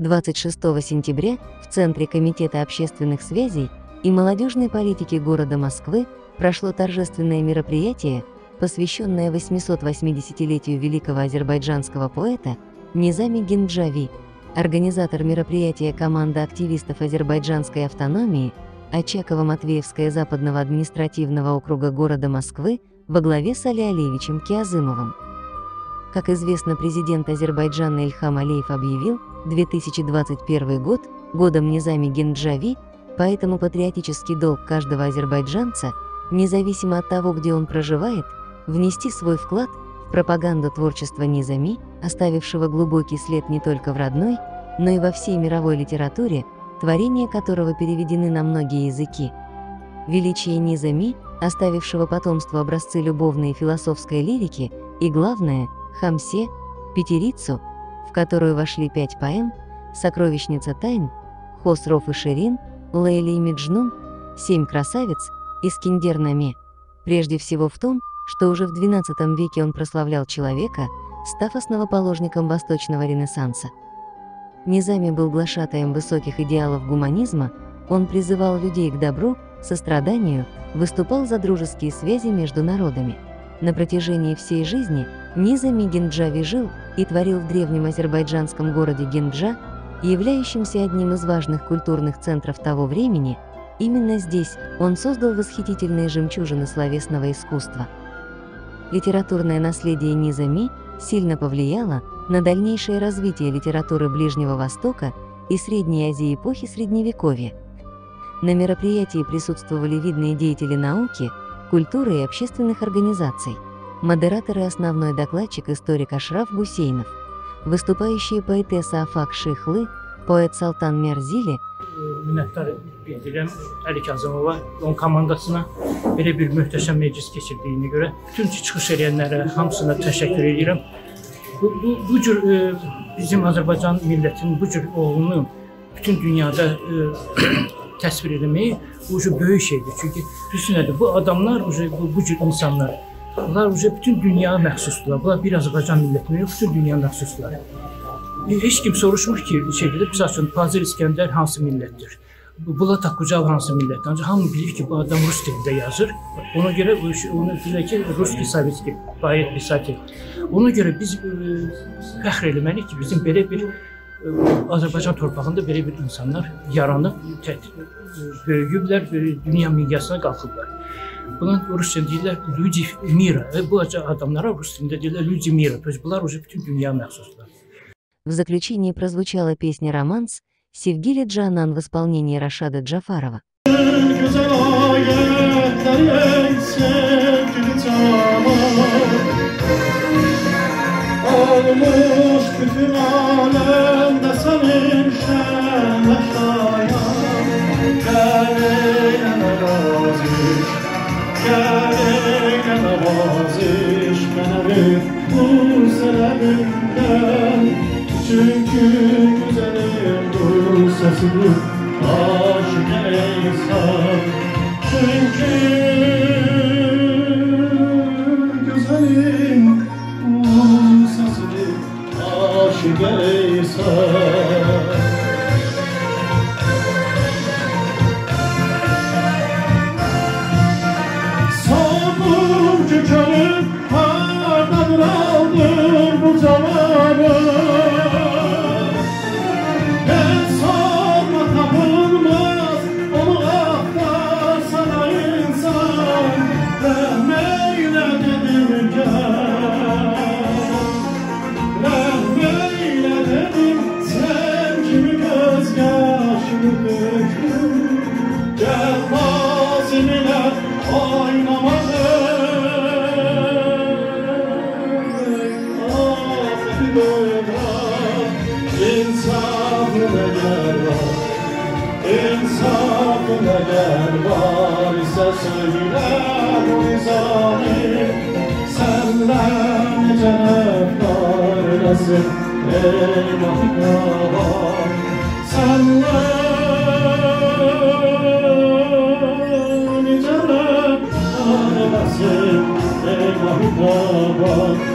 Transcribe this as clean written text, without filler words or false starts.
26 сентября в Центре Комитета общественных связей и молодежной политики города Москвы прошло торжественное мероприятие, посвященное 880-летию великого азербайджанского поэта Низами Генджави. Организатор мероприятия — команда активистов азербайджанской автономии, Очаково-Матвеевская западного административного округа города Москвы во главе с Али Алиевичем Киазымовым. Как известно, президент Азербайджана Ильхам Алиев объявил 2021 год годом Низами Генджави, поэтому патриотический долг каждого азербайджанца, независимо от того, где он проживает, внести свой вклад в пропаганду творчества Низами, оставившего глубокий след не только в родной, но и во всей мировой литературе, творения которого переведены на многие языки. Величие Низами, оставившего потомству образцы любовной и философской лирики, и главное — Хамсе, пятерицу, в которую вошли 5 поэм: «Сокровищница тайн», «Хосров и Ширин», «Лейли и Меджнун», «7 красавиц», «Искендер-наме», прежде всего в том, что уже в XII веке он прославлял человека, став основоположником восточного ренессанса. Низами был глашатаем высоких идеалов гуманизма, он призывал людей к добру, состраданию, выступал за дружеские связи между народами. На протяжении всей жизни Низами Генджави жил и творил в древнем азербайджанском городе Генджа, являющемся одним из важных культурных центров того времени. Именно здесь он создал восхитительные жемчужины словесного искусства. Литературное наследие Низами сильно повлияло на дальнейшее развитие литературы Ближнего Востока и Средней Азии эпохи Средневековья. На мероприятии присутствовали видные деятели науки, культуры и общественных организаций, модератор и основной докладчик историк Ашраф Гусейнов, выступающие поэтесса Афак Шихлы, poet Saltan Merzili. Minnəttar bildirəm Əli Kazımova, onun komandasına belə bir möhtəşəm meclis keçirdiyini görə bütün çıxış edənlərə hamısına təşəkkür edirəm. Bu cür bizim Azərbaycan millətinin bu cür oğlunu bütün dünyada təsvir etməyi bu böyük şeydir. Çünki düşünün, bu adamlar bu cür insanlar, bunlar bütün dünyaya məxsusdular. Bunlar bir Azərbaycan millətinin yox, bütün dünyaya məxsusdular. Heç kim soruşmur ki, misal üçün, Pazir İskəndər hansı millətdir? Bulat Akkucav hansı millətdir? Ancaq hamı bilir ki, bu adam Rus dilində yazır. Ona görə onu deyir ki, Ruski Sovetski, Bayet Pisatelь. Ona görə biz fəxr eləməliyik ki, bizim belə bir Azərbaycan torpağında belə bir insanlar yaranıb, böyüyüblər, dünya miqyasına qalxıblar. Buna Rusca deyirlər Люди мира. Bu adamlara Rus dilində deyirlər Люди мира. То есть bunlar bütün dünyaya məxsuslar. В заключении прозвучала песня «Романс» Севгили Джанан в исполнении Рашада Джафарова. Çünkü güzelim bu sesini aşık insan. Çünkü güzelim bu sesini aşık insan. Sabırcı körüm hardadır aldır bu zamanı. İnsafına gel var ise söyle bu Nizami. Senden nice nefler eylesin ey mahkâr. Senden nice nefler eylesin ey mahkâr.